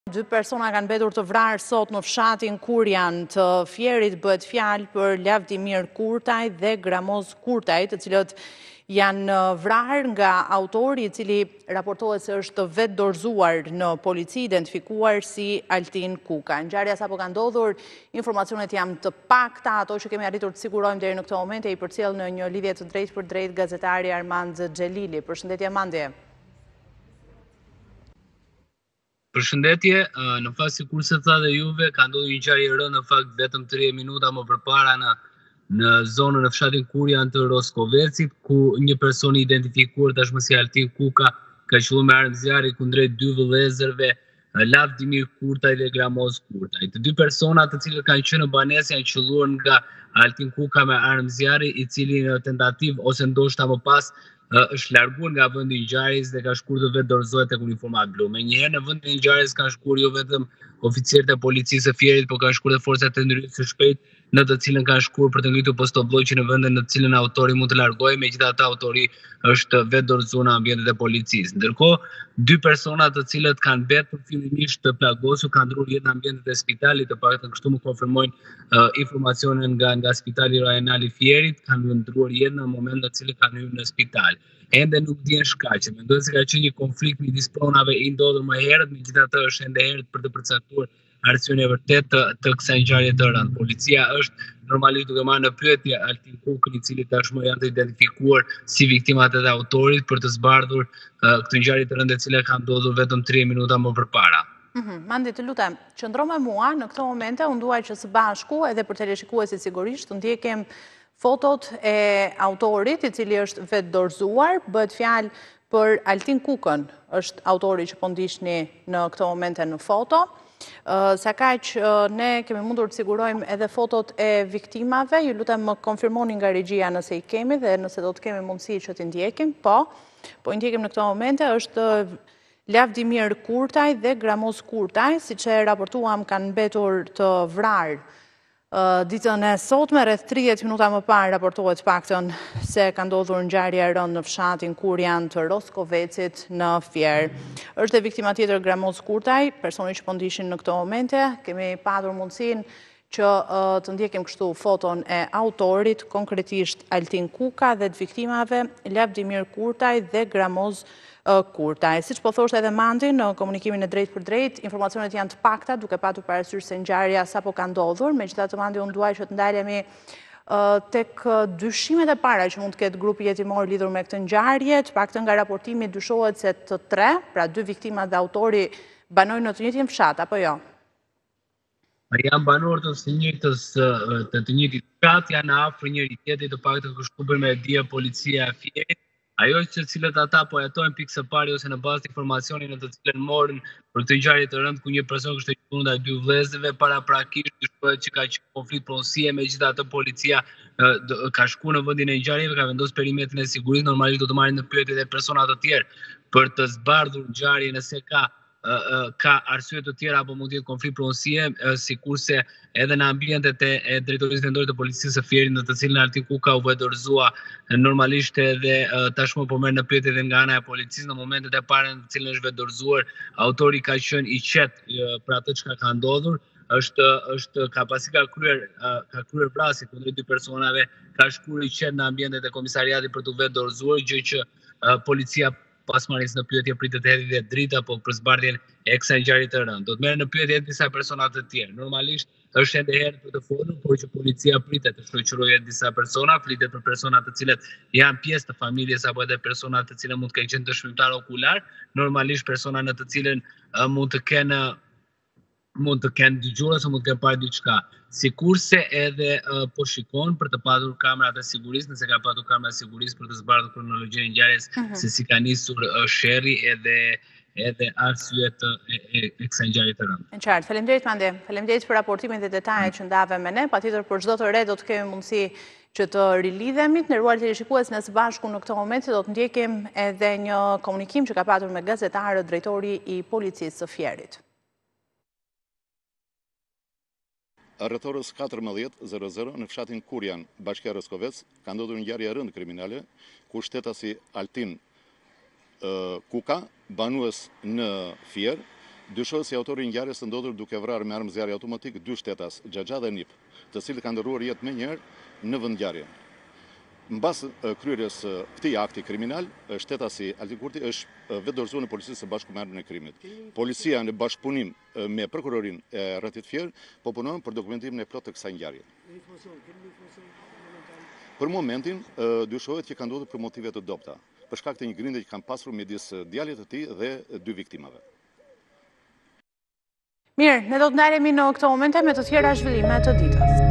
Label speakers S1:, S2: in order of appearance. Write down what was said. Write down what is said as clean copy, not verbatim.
S1: Dy persona kanë mbetur të vrarë sot në fshatin Kurjan të Fierit, bëhet fjalë për Lavdimir Kurtaj dhe Gramoz Kurtaj, të cilët janë vrarë nga autori i cili raportohet se është vetë dorëzuar në polici, identifikuar si Altin Kuka. Ngjarja sapo ka ndodhur, informacionet janë të pakta, ato që kemi arritur të sigurojmë deri në këtë moment e i përcjell në një lidhje të drejtë për drejtë gazetari Armand Xhelili. Përshëndetje Armandi.
S2: Përshëndetje, në fakt sikur se tha dhe juve, ka ndodhur një ngjarje e rëndë në fakt vetëm 3 minuta më përpara në zonën e fshatin Kurjan të Roskovecit, ku një person i identifikuar tashmë si Altin Kuka ka qelluar me armë zjarri kundrejt dy vëllezërve, Lavdimir Kurtaj dhe Gramoz Kurtaj. Të dy persona të cilët kanë qenë në banesë janë qelluar nga Altin Kuka me armë zjarri, i cili në tentativë ose ndoshta më pas është larguar nga vendi i ngjarjes dhe ka shkuar të vetë dorëzohet tek uniformat blu. Menjëherë në vendin e ngjarjes kanë shkuar jo vetëm oficerët e policisë së Fierit, por kanë shkuar dhe forcat e ndërhyrjes së shpejtë, në të cilën kanë shkuar për të ngritur postobllogje në vendin në të cilën autori mund të largohej, megjithatë autori është vetë dorëzuar në ambientet e policisë. Ndërkohë, dy persona të cilët kanë mbetur fillimisht të plagosur kanë ndruar jetë në ambientet e spitalit, të paktën kështu më konfirmojnë informacionet nga Spitali Rajonal i Fierit, kanë ndruar jetë në momentin në cilin kanë hyrë në spital. Ende nuk dihen shkaqe. Mendoj se ka qenë një konflikt midis pronave i ndodhur më herët, megjithatë është ende herët për të përcaktuar arsyeën e vërtetë të kësaj ngjarje të rëndë. Policia është normalisht duke marrë në pyetje Altin Kukën, i cili tashmë janë të identifikuar si viktimat e autorit, për të zbardhur këtë ngjarje të rëndë e cila ka ndodhur vetëm 3 minuta më përpara.
S1: Mandi, të lutem, qëndro me mua në këto momente, unë duaj që së bashku edhe për teleshikuesit sigurisht të ndjekim fotot e autorit, i cili është vetë dorëzuar, bëhet fjalë për Altin Kukën, është autori që po ndiqni në këto momente në foto. Sa kaq ne kemi mundur të sigurojmë edhe fotot e viktimave, ju lutem më konfirmoni nga regjia nëse i kemi dhe nëse do të kemi mundësi që t'i ndjekim, po i ndjekim në këto momente, është Lavdimir Kurtaj dhe Gramoz Kurtaj, siç e raportuam kanë mbetur të vrarë ditën e sotme, rreth 30 minuta më parë raportohet paktën se ka ndodhur ngjarje e rëndë në fshatin Kurjan të Roskovecit në Fier. Është dhe viktima tjetër Gramoz Kurtaj, personi që po ndiqin në këto momente. Kemi patur mundësinë që të ndjekim kështu foton e autorit, konkretisht Altin Kuka, dhe të viktimave Lavdimir Kurtaj dhe Gramoz Kurtaj. Siç po thoshte edhe Mandi në komunikimin e drejtë për drejtë, informacionet janë të pakta, duke patur parasysh se ngjarja sapo ka ndodhur. Megjithatë, Mandi, unë duaj që të ndalemi tek dyshimet e para që mund të ketë grupi jetimor lidhur me këtë ngjarje. Të paktën nga raportimi dyshohet se të tre, pra 2 viktimat dhe autori, banojnë në të njëjtin fshat, apo jo?
S2: Janë banorë të njëjtit fshat, janë afër njëri tjetrit, të paktën kështu bën me dije policia e Fierit. Ajo që cilët ata po jetojnë pikë së pari ose në bazë të informacionit në të cilën morën për këtë ngjarje të rëndë, ku një person kishte qenë ndaj 2 vëllezërve, paraprakisht dyshohet që ka qenë konflikt pronësie, megjithatë policia ka shkuar në vendin e ngjarjeve, ka vendosur perimetrin e sigurisë, normalisht do të marrin në pyetje edhe persona të tjerë për të zbardhur ngjarjen nëse ka arsye të tjera apo mund të jetë konflikt pronësie, sikurse edhe në ambientet e drejtorisë vendore të policisë së Fierit, në të cilën Altin Kuka u dorëzua, normalisht edhe tashmë po merr në pyetje edhe nga ana e policisë në momentet e para në të cilën është vetë dorëzuar, autori ka qenë i qetë për atë çka ka ndodhur. Ka kryer vrasje kundrejt 2 personave, ka shkuar i qetë në ambientet e komisariatit për të vetë dorëzuar, gjë që policia pas marrjes në pyetje pritet hedhë dhe drita apo për zbardhjen e kësaj ngjarje të rëndë. Do të merren në pyetje edhe disa persona të tjerë. Normalisht është ende herë për të folur, por që policia pritet të shoqërojë disa persona, flitet për persona të cilët janë pjesë të familjes apo edhe persona të cilët mund të kenë qenë dëshmitar okular, normalisht persona në të cilën mund të kenë dëgjuar ose mund të kenë parë diçka. Sikurse edhe po shikon për të patur kamerat e sigurisë, nëse ka patur kamerat e sigurisë për të zbardhur kronologjinë e ngjarjes, se si ka nisur sherrri edhe arsyet e kësaj ngjarje të rëndë.
S1: Në qartë, faleminderit Mande, faleminderit për raportimin dhe detajet që ndave me ne. Patjetër për çdo të re do të kemi mundësi që të rilidhemi. Të nderuar teleshikues, ne së bashku në këtë moment do të ndjekim edhe një komunikim që ka patur me gazetarët drejtori i policisë së Fierit.
S3: Rreth orës 14:00 në fshatin Kurjan, bashkia Roskovec, ka ndodhur një ngjarje e rëndë kriminale, ku shtetasi Altin Kuka, banues në Fier, Dyshohet si autori i ngjarjes të ndodhur duke vrarë me armë zjarri automatik 2 shtetas, Xhaxha dhe Nip, të cilët kanë ndërruar jetë më njëherë në vendngjarje. Mbas kryerjes këtij akti kriminal, shtetasi Altin Kurti është vetë dorëzuar në policisë së bashku me ardhmën e krimit. Policia në bashkëpunim me prokurorinë e Rrethit Fier po punojnë për dokumentimin e plotë të kësaj ngjarje. Për momentin, dyshohet që ka ndodhur për motive të dobta, për shkak të një grindje që kanë pasur midis djalit të tij dhe 2 viktimave.
S1: Mirë, ne do të ndalemi në këto momente me të tjera zhvillime të ditës.